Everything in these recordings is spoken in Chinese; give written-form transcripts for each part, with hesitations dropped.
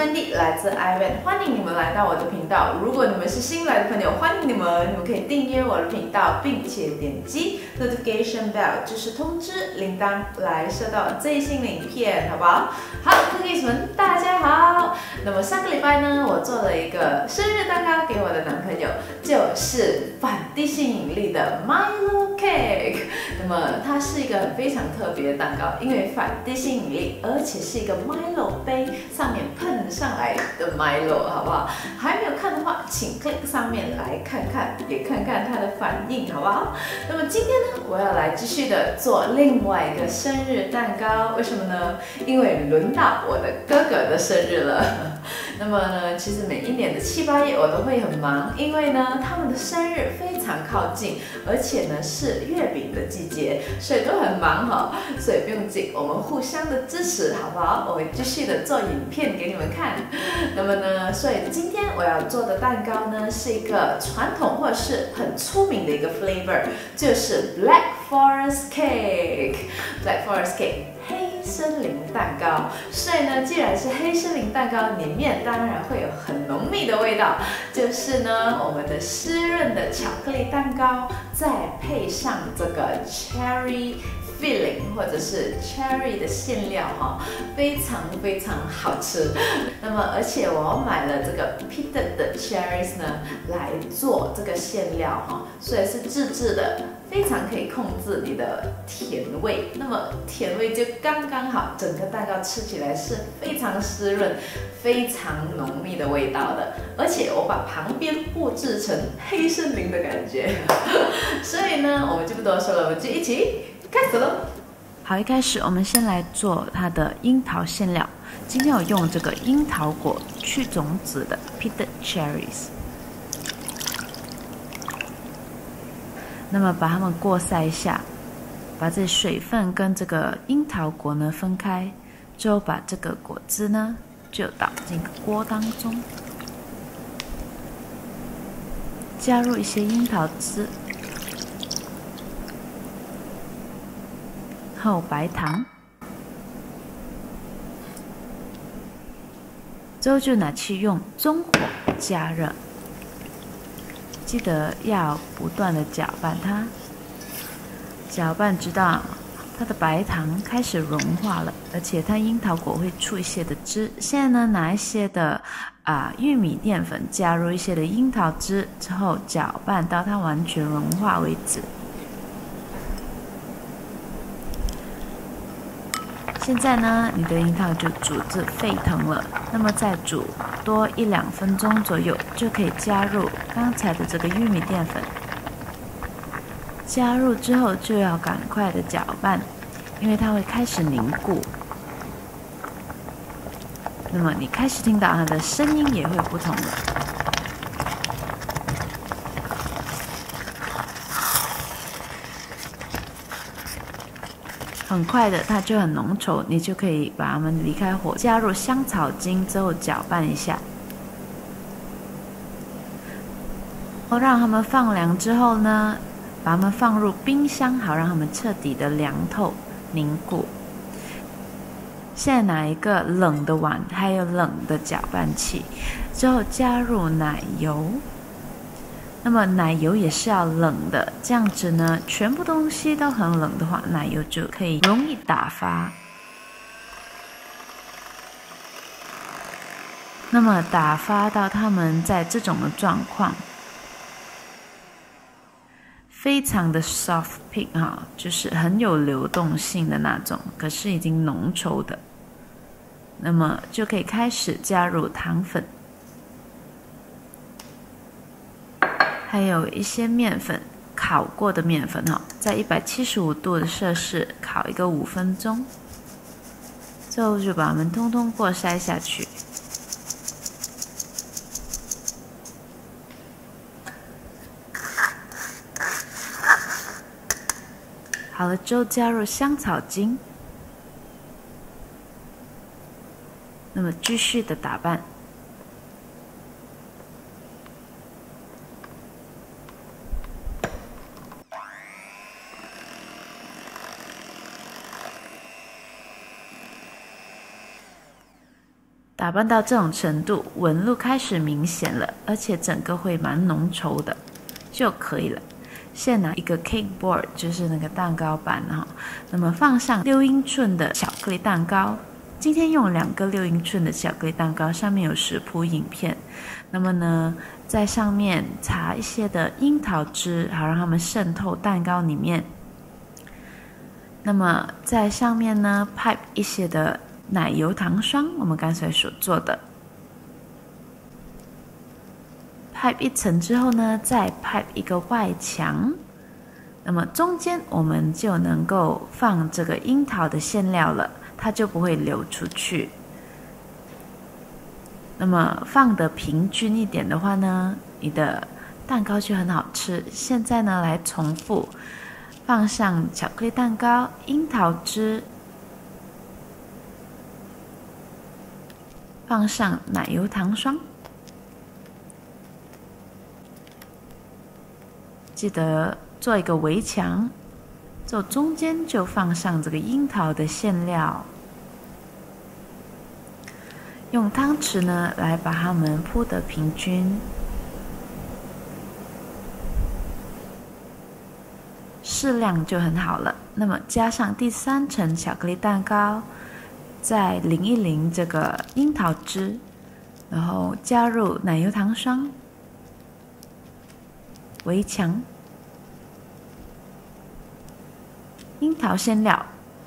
Wendy， 来自 iVan， 欢迎你们来到我的频道。如果你们是新来的朋友，欢迎你们可以订阅我的频道，并且点击 Notification Bell， 就是通知铃铛，来收到最新的影片，好不好？好 ，Cookies 们，大家好。那么上个礼拜呢，我做了一个生日蛋糕给我的男朋友，就是反地心引力的 Milo Cake。那么它是一个非常特别的蛋糕，因为反地心引力，而且是一个 Milo 杯上面喷上来的 Milo， 好不好？还没有看的话，请 click 上面来看看，也看看它的反应，好不好？那么今天呢，我要来继续的做另外一个生日蛋糕，为什么呢？因为轮到我的哥哥的生日了。那么呢，其实每一年的7、8月我都会很忙，因为呢他们的生日非常靠近，而且呢是月饼的季节，所以都很忙哈。所以不用紧，我们互相的支持，好不好？我会继续的做影片给你们看。那么呢，所以今天我要做的蛋糕呢是一个传统或者是很出名的一个 flavor， 就是 Black Forest Cake。Black Forest Cake。黑森林蛋糕，所以呢，既然是黑森林蛋糕，里面当然会有很浓密的味道，就是呢，我们的湿润的巧克力蛋糕，再配上这个 cherry filling 或者是 cherry 的馅料哈，非常非常好吃。那么，而且我买了这个 pitted 的 cherries 呢，来做这个馅料哈，所以是自制的。非常可以控制你的甜味，那么甜味就刚刚好，整个蛋糕吃起来是非常湿润、非常浓密的味道的。而且我把旁边布置成黑森林的感觉，所以呢，我们就不多说了，我们就一起开始喽。 好，一开始我们先来做它的樱桃馅料。今天我用这个樱桃果去种子的 pitted cherries。那么把它们过筛一下，把这水分跟这个樱桃果呢分开，之后把这个果汁呢就倒进锅当中，加入一些樱桃汁和白糖，之后就拿去用中火加热。记得要不断的搅拌它，搅拌直到它的白糖开始融化了，而且它樱桃果会出一些的汁。现在呢，拿一些的玉米淀粉，加入一些的樱桃汁之后，搅拌到它完全融化为止。现在呢，你的樱桃就煮至沸腾了，那么再煮多1、2分钟左右，就可以加入刚才的这个玉米淀粉。加入之后就要赶快的搅拌，因为它会开始凝固。那么你开始听到它的声音也会不同了。很快的，它就很浓稠，你就可以把它们离开火，加入香草精之后搅拌一下，让它们放凉之后呢，把它们放入冰箱，好让它们彻底的凉透凝固。现在拿一个冷的碗，还有冷的搅拌器，之后加入奶油。那么奶油也是要冷的，这样子呢，全部东西都很冷的话，奶油就可以容易打发。那么打发到它们在这种的状况，非常的 soft pink 哈，就是很有流动性的那种，可是已经浓稠的。那么就可以开始加入糖粉。还有一些面粉，烤过的面粉哈，在175度的摄氏烤一个5分钟，之后就把它们通通过筛下去。好了之后加入香草精，那么继续的打拌。 打扮到这种程度，纹路开始明显了，而且整个会蛮浓稠的就可以了。现在拿一个 cake board， 就是那个蛋糕板哈，那么放上6英寸的巧克力蛋糕。今天用2个6英寸的巧克力蛋糕，上面有食谱影片。那么呢，在上面擦一些的樱桃汁，好让它们渗透蛋糕里面。那么在上面呢 ，pipe 一些的奶油糖霜，我们刚才所做的。pipe 一层之后呢，再 pipe 一个外墙。那么中间我们就能够放这个樱桃的馅料了，它就不会流出去。那么放得平均一点的话呢，你的蛋糕就很好吃。现在呢，来重复放上巧克力蛋糕、樱桃汁，放上奶油糖霜，记得做一个围墙，做中间就放上这个樱桃的馅料。用汤匙呢来把它们铺得平均，适量就很好了。那么加上第3层巧克力蛋糕，再淋一淋这个樱桃汁，然后加入奶油糖霜，围墙，樱桃馅料，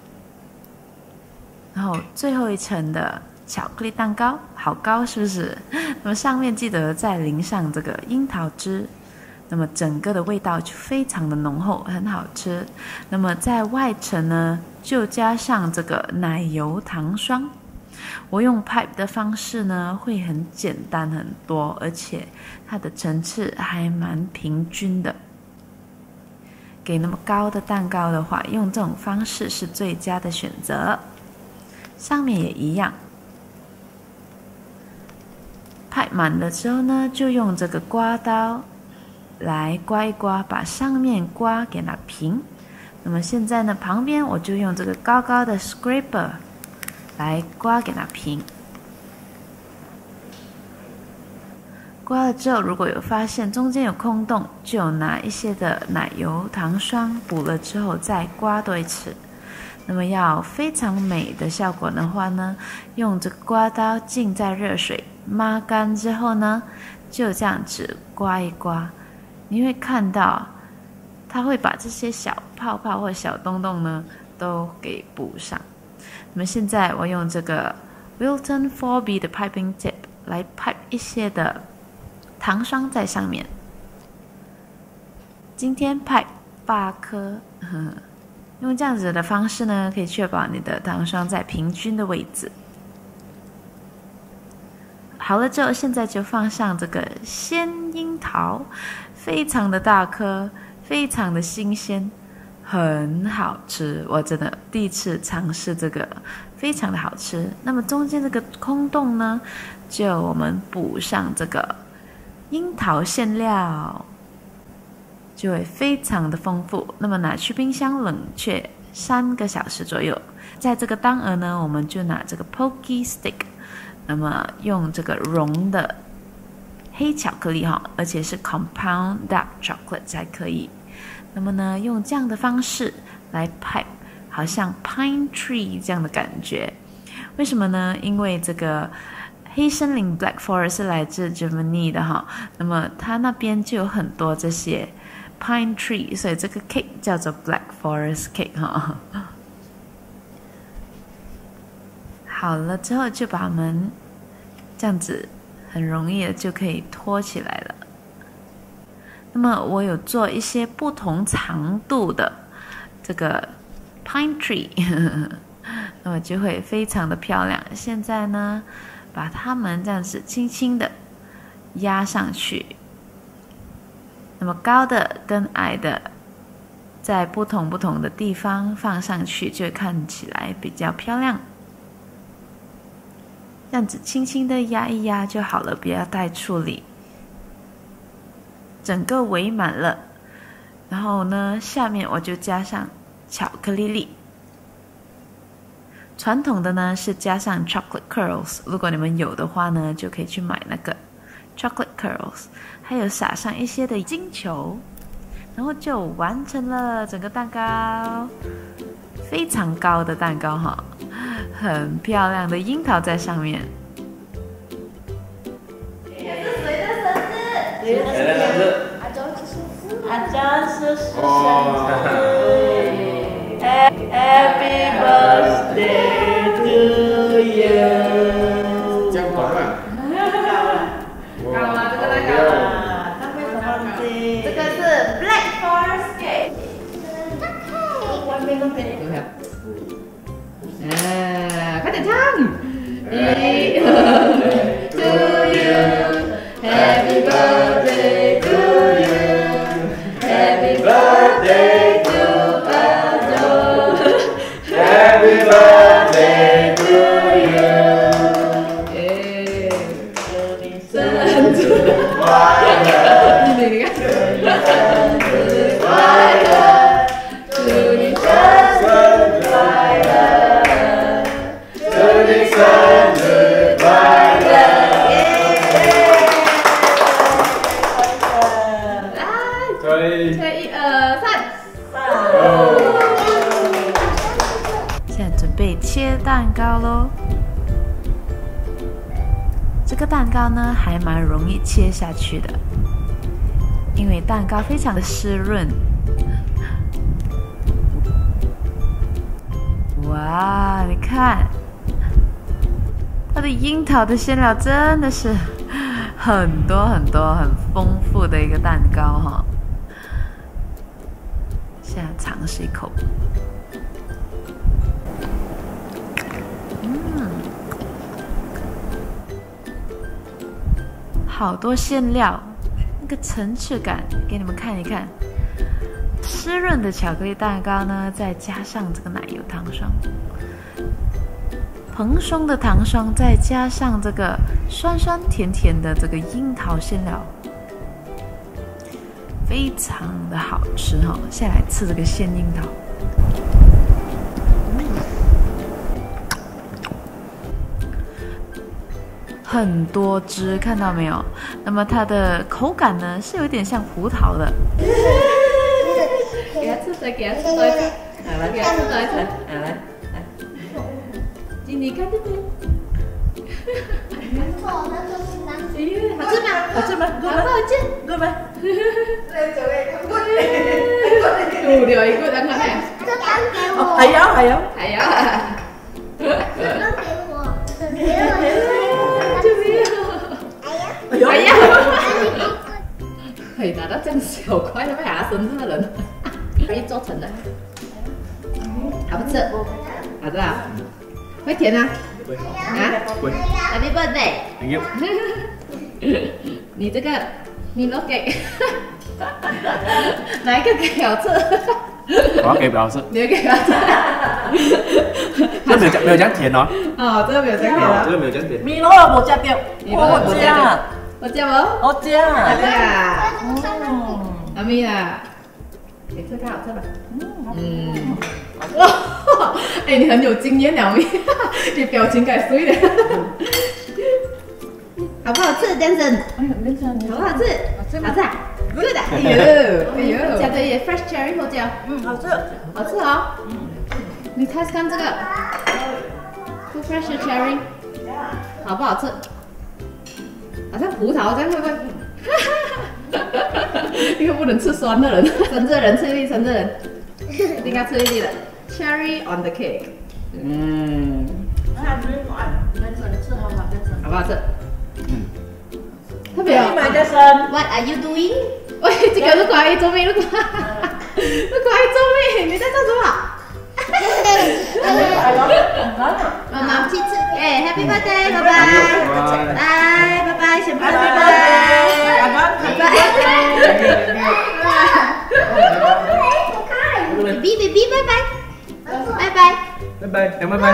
然后最后一层的巧克力蛋糕，好高是不是？那么上面记得再淋上这个樱桃汁，那么整个的味道就非常的浓厚，很好吃。那么在外层呢，就加上这个奶油糖霜。我用 pipe 的方式呢，会很简单很多，而且它的层次还蛮平均的。给那么高的蛋糕的话，用这种方式是最佳的选择。上面也一样。拍满了之后呢，就用这个刮刀来刮一刮，把上面刮给它平。那么现在呢，旁边我就用这个高高的 scraper 来刮给它平。刮了之后，如果有发现中间有空洞，就拿一些的奶油糖霜补了之后再刮多一次。那么要非常美的效果的话呢，用这个刮刀浸在热水抹干之后呢，就这样子刮一刮，你会看到它会把这些小泡泡或小洞洞呢都给补上。那么现在我用这个 Wilton 4B 的 piping tip 来 pipe 一些的糖霜在上面。今天 pipe 8颗，用这样子的方式呢，可以确保你的糖霜在平均的位置。好了之后，现在就放上这个鲜樱桃，非常的大颗，非常的新鲜，很好吃。我真的第一次尝试这个，非常的好吃。那么中间这个空洞呢，就我们补上这个樱桃馅料，就会非常的丰富。那么拿去冰箱冷却3个小时左右。在这个当儿呢，我们就拿这个 Pocky Stick， 那么用这个熔的黑巧克力哈，而且是 Compound Dark Chocolate 才可以。那么呢，用这样的方式来 pipe， 好像 Pine Tree 这样的感觉。为什么呢？因为这个黑森林 Black Forest 是来自 Germany 的哈，那么它那边就有很多这些 Pine Tree， 所以这个 cake 叫做 Black Forest Cake 哈。好了之后就把它们这样子很容易的就可以托起来了。那么我有做一些不同长度的这个 Pine Tree， 那么就会非常的漂亮。现在呢，把它们这样子轻轻的压上去，那么高的跟矮的在不同的地方放上去，就会看起来比较漂亮。这样子轻轻的压一压就好了，不要太处理。整个围满了，然后呢，下面我就加上巧克力粒。 传统的呢是加上 chocolate curls， 如果你们有的话呢，就可以去买那个 chocolate curls， 还有撒上一些的金球，然后就完成了整个蛋糕。非常高的蛋糕哈，很漂亮的樱桃在上面。 谁的生日？ 谁的生日？阿张叔叔生日。Happy birthday to you。 这样短吗？ 高吗？这个蛋糕？ 他为什么忘记？ 这个是 Black Forest Cake。 外面那边。 快点唱。Happy birthday to you. Happy birthday to you. Happy birthday to Adol. Happy birthday to you。 生日快乐， 你看， 生日快乐， 祝你生日快乐，祝你生日快乐。对， 吹1、2、3。 现在准备切蛋糕咯。这个蛋糕呢还蛮容易切下去的，因为蛋糕非常的湿润。哇，你看，它的樱桃的馅料真的是很多很多、很丰富的一个蛋糕哈。现在尝试一口。好多馅料，那个层次感给你们看一看。湿润的巧克力蛋糕呢，再加上这个奶油糖霜，蓬松的糖霜，再加上这个酸酸甜甜的这个樱桃馅料，非常的好吃哈。现在来吃这个鲜樱桃。很多汁，看到没有？那么它的口感呢，是有点像葡萄的。 给他吃多，给他吃多一层，来，给他吃多一层，来，你看这边，好吃吗？好吃吗？好好吃， good 吗？ 有了一个蛋糕呢， 这刚给我。还有。 还有， 这刚给我。 哎呀，可以拿到这样小块的，为啥生日的人可以做成的？好不吃？好吃啊？会甜啊？啊？Happy birthday！ Thank you。 你这个你都给哪一个给好吃？ 我要给表示， 你给好吃？ 这没有这样甜哦。 哦，这个没有这样甜啊。 这个没有这样甜。 米罗我加掉，我加， 我叫我。 我加。 对啊。阿咪啊，你吃看好吃吧？哇，哎，你很有经验了，咪，你表情改碎了。好不好吃，Jensen？好不好吃？好吃啊！Good 啊！哎呦，加这些 fresh cherry 胡椒， 好吃。 好吃哦。你看看这个 fresh cherry， 好不好吃？好像葡萄这样，会不会？一个不能吃酸的人，生日人吃一粒，生日人一定要吃一粒的 cherry on the cake。好不好吃？特别哦。What are you doing？ 喂，这个如果阿姨做咩？如果阿姨做咩？你在做什么？妈妈去吃，哎 ，Happy birthday， 拜拜，拜拜，先拜拜，拜拜，baby， 拜拜，拜拜， 拜拜，讲拜拜。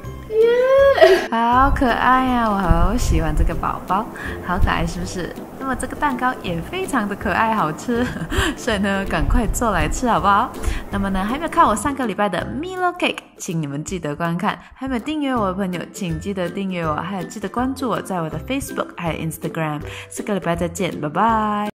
好可爱呀、我好喜欢这个宝宝，好可爱是不是？那么这个蛋糕也非常的可爱好吃，所以呢，赶快做来吃好不好？那那么呢，还没有看我上个礼拜的 Milo Cake， 请你们记得观看。还没有订阅我的朋友，请记得订阅我，还有记得关注我在我的 Facebook 还有 Instagram。下个礼拜再见，拜拜。